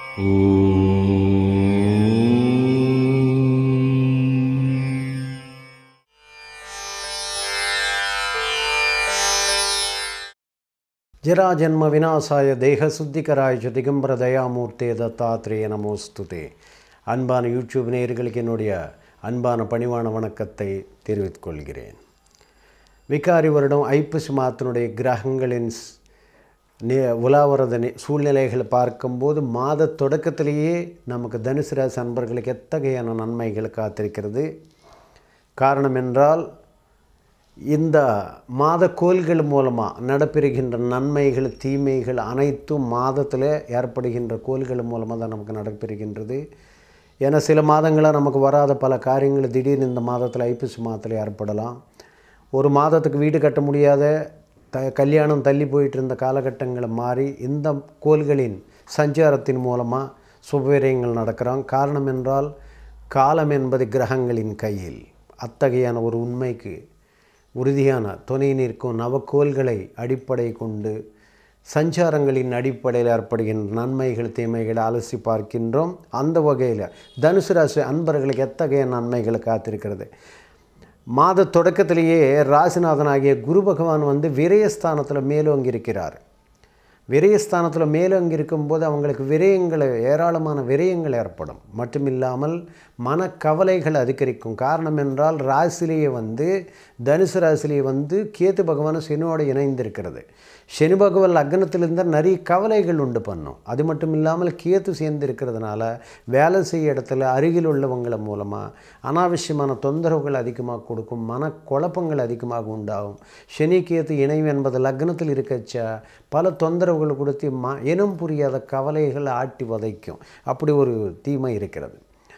ஜராஜன்ம விநாசாய தேகசுத்திகராய திகம்பர தயாமூர்த்தே தத்தாத்ரேய நமோஸ்துதே. அன்பான யூடியூப் நேயர்களுக்கு என்னுடைய அன்பான பணிவான வணக்கத்தை தெரிவித்துக் கொள்கிறேன். விகாரி வருடம் ஐப்பசி மாதத்தினுடைய கிரகங்களின் உலாவரத சூழ்நிலைகளை பார்க்கும்போது மாத தொடக்கத்திலேயே நமக்கு தனுசு ராசி அன்பர்களுக்கு எத்தகையான நன்மைகள் காத்திருக்கிறது. காரணம் என்றால் இந்த மாத கோள்கள் மூலமாக நடைபெறுகின்ற நன்மைகள் தீமைகள் அனைத்தும் மாதத்தில் ஏற்படுகின்ற கோள்கள் மூலமாக தான் நமக்கு நடைபெறுகின்றது. ஏன்னா சில மாதங்களாக நமக்கு வராத பல காரியங்கள் திடீர்னு இந்த மாதத்தில் ஐப்பசி மாதத்தில் ஏற்படலாம். ஒரு மாதத்துக்கு வீடு கட்ட முடியாத கல்யாணம் தள்ளி போயிட்டு இருந்த காலகட்டங்களை மாறி இந்த கோள்களின் சஞ்சாரத்தின் மூலமாக சுபவிரயங்கள் நடக்கிறான். காரணம் என்றால் காலம் என்பது கிரகங்களின் கையில். அத்தகையான ஒரு உண்மைக்கு உறுதியான துணை நிற்கும் நவக்கோள்களை அடிப்படை கொண்டு சஞ்சாரங்களின் அடிப்படையில் ஏற்படுகின்ற நன்மைகள் தீமைகளை அலசி பார்க்கின்றோம். அந்த வகையில் தனுசு ராசி அன்பர்களுக்கு எத்தகைய நன்மைகள் காத்திருக்கிறது. மாத தொடக்கத்திலேயே ராசிநாதனாகிய குரு பகவான் விரயஸ்தானத்தில் மேலோங்கி இருக்கிறார். விரயஸ்தானத்தில் மேலோங்கி இருக்கும்போது அவங்களுக்கு விரயங்கள் ஏராளமான விரயங்கள் ஏற்படும். மட்டுமில்லாமல் மனக்கவலைகள் அதிகரிக்கும். காரணம் என்றால் ராசிலேயே தனுசு ராசிலேயே கேது பகவான் சனியோடு இணைந்திருக்கிறது. சனி பகவான் லக்னத்திலிருந்து நிறைய கவலைகள் உண்டு பண்ணும். அது மட்டும் இல்லாமல் கேது சேர்ந்து இருக்கிறதுனால வேலை செய்ய இடத்துல அருகில் உள்ளவங்கள மூலமாக அனாவசியமான தொந்தரவுகள் அதிகமாக கொடுக்கும். மனக்குழப்பங்கள் அதிகமாக உண்டாகும். சனி கேது இணைவு என்பது லக்னத்தில் இருக்கச்ச பல தொந்தரவுகள் கொடுத்து இனம் புரியாத கவலைகள் ஆட்டி வதைக்கும். அப்படி ஒரு தீமை இருக்கிறது.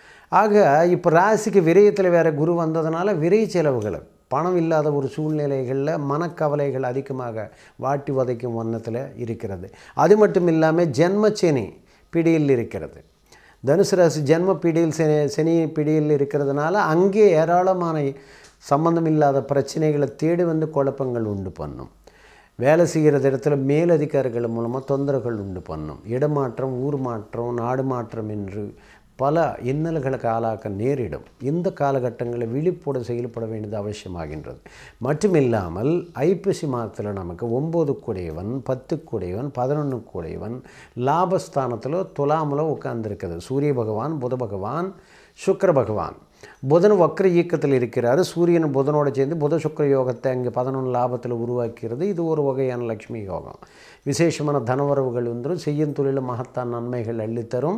ஆக இப்போ ராசிக்கு விரயத்தில் வேறு குரு வந்ததுனால விரை செலவுகள் பணம் இல்லாத ஒரு சூழ்நிலைகளில் மனக்கவலைகள் அதிகமாக வாட்டி வதைக்கும் வண்ணத்தில் இருக்கிறது. அது மட்டும் இல்லாமல் ஜென்மச்சனி பிடியில் இருக்கிறது. தனுசு ராசி ஜென்ம பிடியில் சனி பிடியில் இருக்கிறதுனால அங்கே ஏராளமான சம்பந்தம் இல்லாத பிரச்சனைகளை தேடி குழப்பங்கள் உண்டு பண்ணும். வேலை செய்கிற இடத்துல மேலதிகாரிகள் மூலமாக தொந்தரவுகள் உண்டு பண்ணும். இடமாற்றம், ஊர் மாற்றம், நாடு மாற்றம் என்று பல இன்னல்களுக்கு ஆளாக்க நேரிடும். இந்த காலகட்டங்களில் விழிப்போடு செயல்பட வேண்டியது அவசியமாகின்றது. மட்டுமில்லாமல் ஐப்பசி மாதத்தில் நமக்கு 9 கூடையவன், 10 கூடையவன், 11 கூடையவன் லாபஸ்தானத்தில் துலாமில் உட்கார்ந்துருக்குது. சூரிய பகவான், புத பகவான், சுக்கிர பகவான். புதன் வக்ர இயக்கத்தில் இருக்கிறார். சூரியன் புதனோடு சேர்ந்து புத சுக்கிர யோகத்தை அங்கே 11 லாபத்தில் உருவாக்கிறது. இது ஒரு வகையான லக்ஷ்மி யோகம். விசேஷமான தனவரவுகள் வந்துடும். செய்யும் தொழில் மகத்தான் நன்மைகள் அள்ளித்தரும்.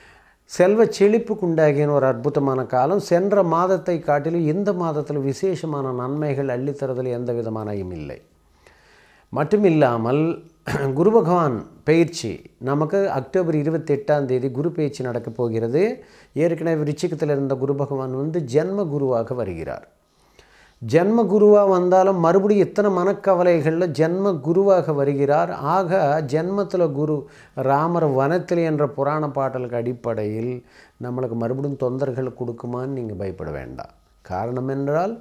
செல்வ செழிப்புக்கு உண்டாகின ஒரு அற்புதமான காலம். சென்ற மாதத்தை காட்டிலும் இந்த மாதத்தில் விசேஷமான நன்மைகள் அள்ளித்தரதில் எந்த விதமான இல்லை. மட்டுமில்லாமல் குரு பகவான் பயிற்சி நமக்கு அக்டோபர் 28 குரு பயிற்சி நடக்கப் போகிறது. ஏற்கனவே விருச்சிகத்தில் இருந்த குரு பகவான் ஜென்ம குருவாக வருகிறார். ஜென்ம குருவாக வந்தாலும் மறுபடியும் இத்தனை மனக்கவலைகளில் ஜென்ம குருவாக வருகிறார். ஆக ஜென்மத்தில் குரு ராமர் வனத்தில் என்ற புராண பாடலுக்கு அடிப்படையில் நம்மளுக்கு மறுபடியும் தொந்தரவுகள் கொடுக்குமான்னு நீங்கள் பயப்பட வேண்டாம். காரணம் என்றால்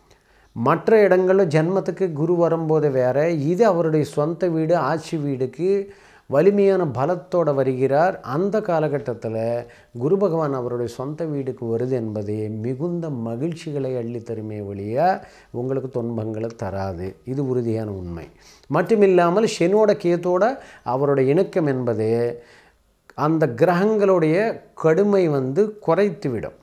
மற்ற இடங்களில் ஜென்மத்துக்கு குரு வரும்போது வேறு, இது அவருடைய சொந்த வீடு, ஆட்சி வீடுக்கு வலிமையான பலத்தோடு வருகிறார். அந்த காலகட்டத்தில் குரு பகவான் அவருடைய சொந்த வீடுக்கு வருது என்பதே மிகுந்த மகிழ்ச்சிகளை அள்ளித்தருமே ஒழிய உங்களுக்கு துன்பங்களை தராது. இது உறுதியான உண்மை. மட்டுமில்லாமல் சனியோட கேத்தோட அவருடைய இணக்கம் என்பது அந்த கிரகங்களுடைய கடுமை குறைத்துவிடும்.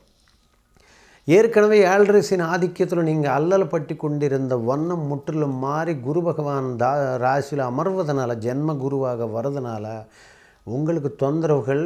ஏற்கனவே 7.5 சனி ஆதிக்கத்தில் நீங்கள் அல்லல் பட்டி கொண்டிருந்த வண்ணம் முற்றிலும் மாறி குரு பகவான் ராசியில் அமர்வதனால ஜென்ம குருவாக வரதுனால உங்களுக்கு தொந்தரவுகள்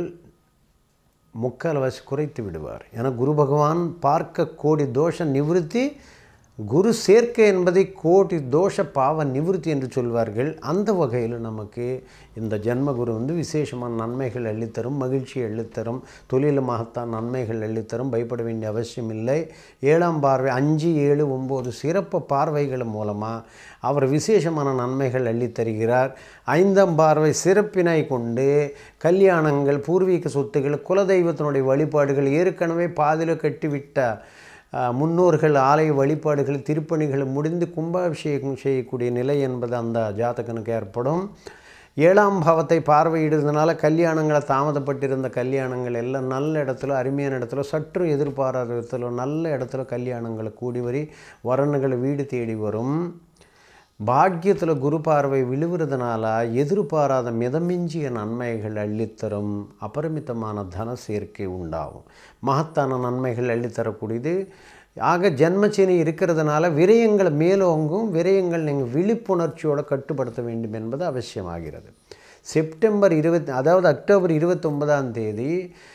முக்கால்வாசி குறைத்து விடுவார். ஏன்னா குரு பகவான் பார்க்க கோடி தோஷ நிவிருத்தி, குரு சேர்க்கை என்பதை கோடி தோஷ பாவ நிவிருத்தி என்று சொல்வார்கள். அந்த வகையில் நமக்கு இந்த ஜென்மகுரு விசேஷமான நன்மைகள் அள்ளித்தரும், மகிழ்ச்சி அள்ளித்தரும், தொழில் மகத்தான் நன்மைகள் அள்ளித்தரும். பயப்பட வேண்டிய அவசியம் இல்லை. 7ஆம் பார்வை 5, 7, 9 சிறப்பு பார்வைகள் மூலமாக அவர் விசேஷமான நன்மைகள் அள்ளித்தருகிறார். 5ஆம் பார்வை சிறப்பினை கொண்டு கல்யாணங்கள், பூர்வீக சொத்துகள், குலதெய்வத்தினுடைய வழிபாடுகள், ஏற்கனவே பாதியில் கட்டிவிட்ட முன்னோர்கள் ஆலய வழிபாடுகள், திருப்பணிகள் முடிந்து கும்பாபிஷேகம் செய்யக்கூடிய நிலை என்பது அந்த ஜாதகனுக்கு ஏற்படும். 7ஆம் பாவத்தை பார்வையிடுறதுனால கல்யாணங்களை தாமதப்பட்டிருந்த கல்யாணங்கள் எல்லாம் நல்ல இடத்துல, அருமையான இடத்துல, சற்று எதிர்பாராத இடத்துல நல்ல இடத்துல கல்யாணங்களை கூடி வரி வரன்களை வீடு தேடி வரும். பாக்கியத்தில் குரு பார்வை விழுவுறதுனால எதிர்பாராத மிதமிஞ்சிய நன்மைகள் அள்ளித்தரும். அபரிமிதமான தன சேர்க்கை உண்டாகும். மகத்தான நன்மைகள் அள்ளித்தரக்கூடியது. ஆக ஜென்மச்சனி இருக்கிறதுனால விரயங்கள் மேலோங்கும். விரயங்கள் நீங்கள் விழிப்புணர்ச்சியோடு கட்டுப்படுத்த வேண்டும் என்பது அவசியமாகிறது. அக்டோபர் 29ஆம் தேதி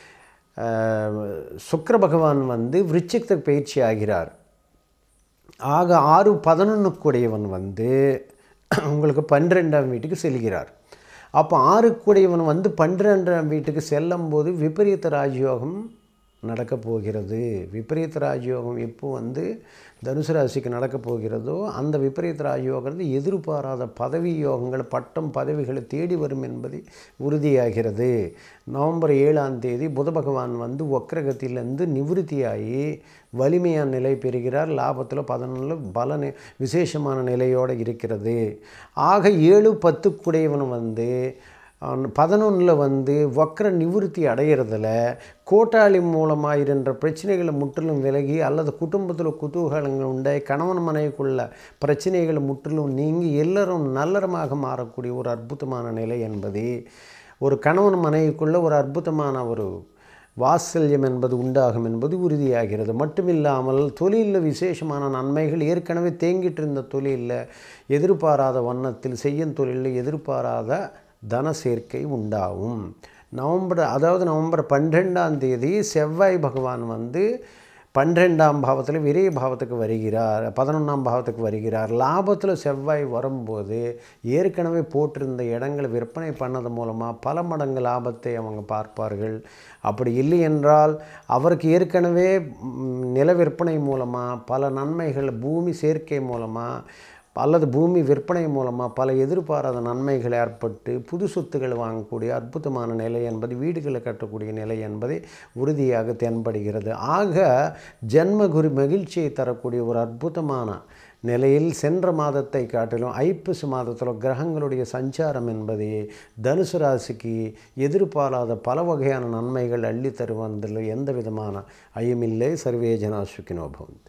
சுக்கிர பகவான் விருச்சிகத்துக்கு பயிற்சி ஆகிறார். ஆக 6-11 உங்களுக்கு 12ஆம் வீட்டுக்கு செல்கிறார். அப்போ 6 12ஆம் வீட்டுக்கு செல்லும்போது விபரீத ராஜயோகம் நடக்கப் போகிறது. விபரீத ராஜயோகம் எப்போ தனுசு ராசிக்கு நடக்கப் போகிறதோ அந்த விபரீத ராஜயோகம் எதிர்பாராத பதவி யோகங்கள், பட்டம், பதவிகளை தேடி வரும் என்பது உறுதியாகிறது. நவம்பர் 7ஆம் தேதி புத பகவான் வக்ரகத்திலிருந்து நிவிருத்தியாகி வலிமையான நிலை பெறுகிறார். லாபத்தில் 11 பல விசேஷமான நிலையோடு இருக்கிறது. ஆக 7-10 11 வக்ர நிவிருத்தி அடைகிறதுல கோட்டாளி மூலமாக இருந்த பிரச்சனைகளை முற்றிலும் விலகி, அல்லது குடும்பத்தில் குதூகலங்கள் உண்டாய் கணவன் மனைவிக்குள்ள பிரச்சனைகளை முற்றிலும் நீங்கி எல்லோரும் நல்லறமாக மாறக்கூடிய ஒரு அற்புதமான நிலை என்பது, ஒரு கணவன் மனைவிக்குள்ள ஒரு அற்புதமான ஒரு வாத்சல்யம் என்பது உண்டாகும் என்பது உறுதியாகிறது. மட்டுமில்லாமல் தொழிலில் விசேஷமான நன்மைகள், ஏற்கனவே தேங்கிட்டு இருந்த தொழிலில் எதிர்பாராத வண்ணத்தில் செய்யும் தொழிலில் எதிர்பாராத தன சேர்க்கை உண்டாகும். நவம்பர் 12ஆம் தேதி செவ்வாய் பகவான் 12ஆம் பாவத்தில் விரைய பாவத்துக்கு வருகிறார். 11ஆம் பாவத்துக்கு வருகிறார். லாபத்தில் செவ்வாய் வரும்போது ஏற்கனவே போட்டிருந்த இடங்களை விற்பனை பண்ணது மூலமாக பல மடங்கு லாபத்தை அவங்க பார்ப்பார்கள். அப்படி இல்லை என்றால் அவருக்கு ஏற்கனவே நில விற்பனை மூலமாக பல நன்மைகள், பூமி சேர்க்கை மூலமாக அல்லது பூமி விற்பனை மூலமாக பல எதிர்பாராத நன்மைகள் ஏற்பட்டு புது சொத்துக்கள் வாங்கக்கூடிய அற்புதமான நிலை என்பது, வீடுகளை கட்டக்கூடிய நிலை என்பது உறுதியாக தென்படுகிறது. ஆக ஜென்மகுரு மகிழ்ச்சியை தரக்கூடிய ஒரு அற்புதமான நிலையில் சென்ற மாதத்தை காட்டிலும் ஐப்பசி மாதத்தில் கிரகங்களுடைய சஞ்சாரம் என்பது தனுசு ராசிக்கு எதிர்பாராத பல வகையான நன்மைகள் அள்ளி தருவதில் எந்த விதமான ஐயமில்லை. சர்வே ஜனா சுகினோ பவந்து.